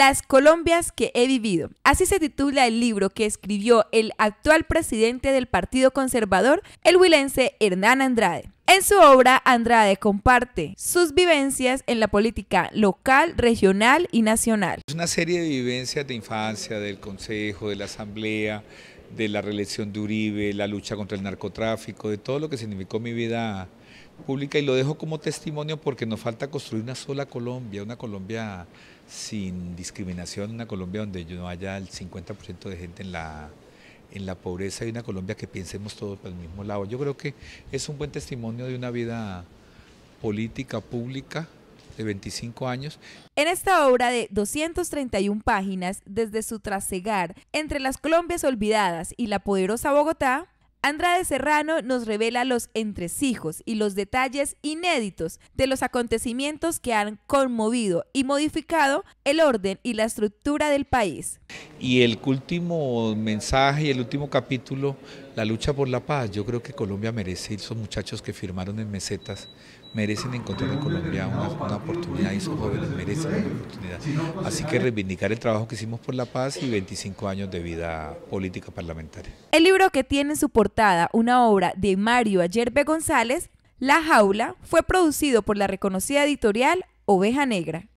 Las Colombias que he vivido. Así se titula el libro que escribió el actual presidente del Partido Conservador, el huilense Hernán Andrade. En su obra, Andrade comparte sus vivencias en la política local, regional y nacional. Es una serie de vivencias de infancia, del Consejo, de la Asamblea, de la reelección de Uribe, la lucha contra el narcotráfico, de todo lo que significó mi vida pública, y lo dejo como testimonio porque nos falta construir una sola Colombia, una Colombia sin discriminación, una Colombia donde no haya el 50% de gente en la pobreza, y una Colombia que pensemos todos por el mismo lado. Yo creo que es un buen testimonio de una vida política pública de 25 años. En esta obra de 231 páginas, desde su trasegar entre las Colombias olvidadas y la poderosa Bogotá, Andrade Serrano nos revela los entresijos y los detalles inéditos de los acontecimientos que han conmovido y modificado el orden y la estructura del país. Y el último mensaje y el último capítulo, la lucha por la paz. Yo creo que Colombia merece, esos muchachos que firmaron en mesetas, merecen encontrar en Colombia una oportunidad, y esos jóvenes merecen una oportunidad. Así que reivindicar el trabajo que hicimos por la paz y 25 años de vida política parlamentaria. El libro, que tiene en su portada una obra de Mario Ayerbe González, La Jaula, fue producido por la reconocida editorial Oveja Negra.